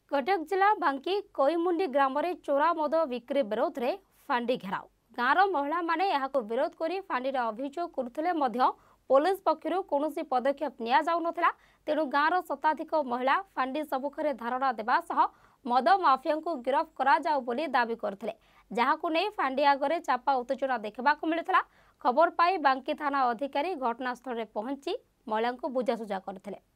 कटक जिला बांकी कोईमुंडी ग्राम में चोरा मद बिक्री विरोध में फांडी घेराव गाँवर महिला माने यहाको विरोध करी फांडी अभियोग करुथिले मध्य पुलिस पक्षरु कौनसी पदक्षेप निया जाउ नथिला। तेणु गाँवर शताधिक महिला फांडी सबुखरे धारणा देबा सह मद माफिया को गिरफ्त करा जाउ बोली दाबी करथिले, जहाकु नै फांडी आगरे चापा उत्तेजना देखबाकू मिलिथिला। खबर पाई बांकी थाना अधिकारी घटनास्थल में पहुंची महिला को बुझासुझा करथिले।